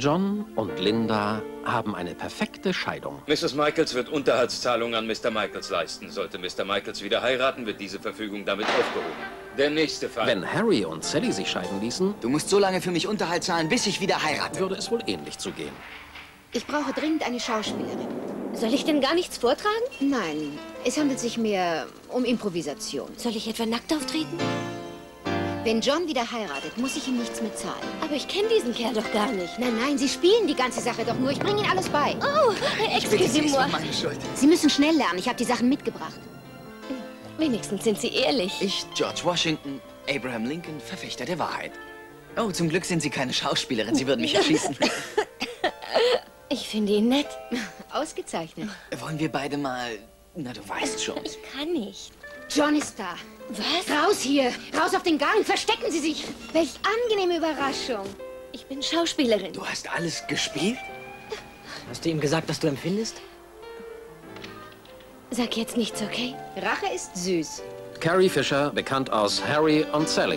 John und Linda haben eine perfekte Scheidung. Mrs. Michaels wird Unterhaltszahlungen an Mr. Michaels leisten. Sollte Mr. Michaels wieder heiraten, wird diese Verfügung damit aufgehoben. Der nächste Fall. Wenn Harry und Sally sich scheiden ließen, Du musst so lange für mich Unterhalt zahlen, bis ich wieder heirate. würde es wohl ähnlich zugehen. Ich brauche dringend eine Schauspielerin. Soll ich denn gar nichts vortragen? Nein, es handelt sich mehr um Improvisation. Soll ich etwa nackt auftreten? Wenn John wieder heiratet, muss ich ihm nichts mehr zahlen. Aber ich kenne diesen Kerl doch gar nicht. Nein, nein, Sie spielen die ganze Sache doch nur. Ich bringe Ihnen alles bei. Oh, Bitte, sie ist excusez-moi. nicht meine Schuld. Sie müssen schnell lernen. Ich habe die Sachen mitgebracht. Wenigstens sind Sie ehrlich. Ich, George Washington, Abraham Lincoln, Verfechter der Wahrheit. Oh, zum Glück sind Sie keine Schauspielerin. Sie würden mich erschießen. Ich finde ihn nett. Ausgezeichnet. Wollen wir beide mal... Na, du weißt schon. Ich kann nicht. John ist da. Was? Raus hier! Raus auf den Gang! Verstecken Sie sich! Welch angenehme Überraschung. Ich bin Schauspielerin. Du hast alles gespielt? Hast du ihm gesagt, was du empfindest? Sag jetzt nichts, okay? Rache ist süß. Carrie Fisher, bekannt aus Harry und Sally.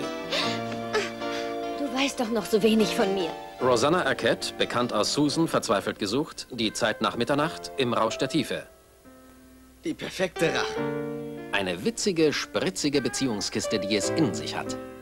Du weißt doch noch so wenig von mir. Rosanna Arquette, bekannt aus Susan, verzweifelt gesucht. Die Zeit nach Mitternacht im Rausch der Tiefe. Die perfekte Rache. Eine witzige, spritzige Beziehungskiste, die es in sich hat.